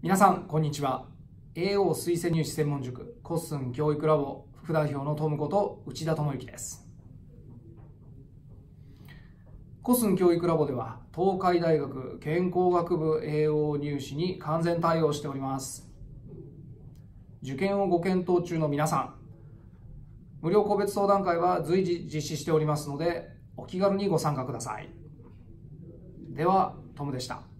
皆さんこんにちは。 AO 推薦入試専門塾コッスン教育ラボ副代表のトムこと内田智之です。コッスン教育ラボでは東海大学健康学部 AO 入試に完全対応しております。受験をご検討中の皆さん、無料個別相談会は随時実施しておりますので、お気軽にご参加ください。では、トムでした。